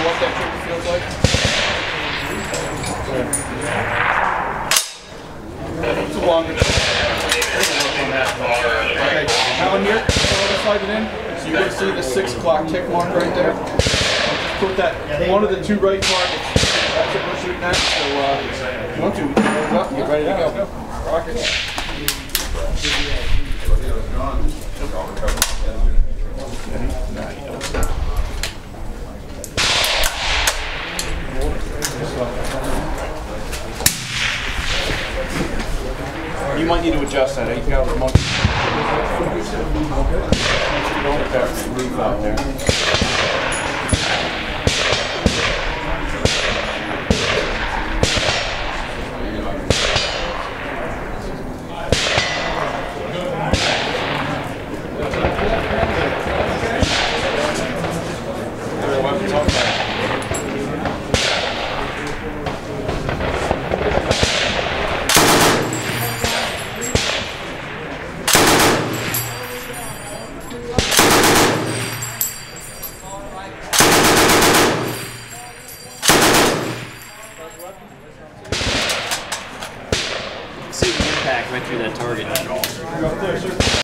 what that trigger feels like? It's a longer. Okay, now in here, slide it in. So you're going to see the 6 o'clock tick mark right there. Just put that one of the 2 right targets. That's what we're shooting at. So if you want to, load up and get ready to go. Rocket. You might need to adjust that. You've got a remote. Leave out there. See the impact right through that target.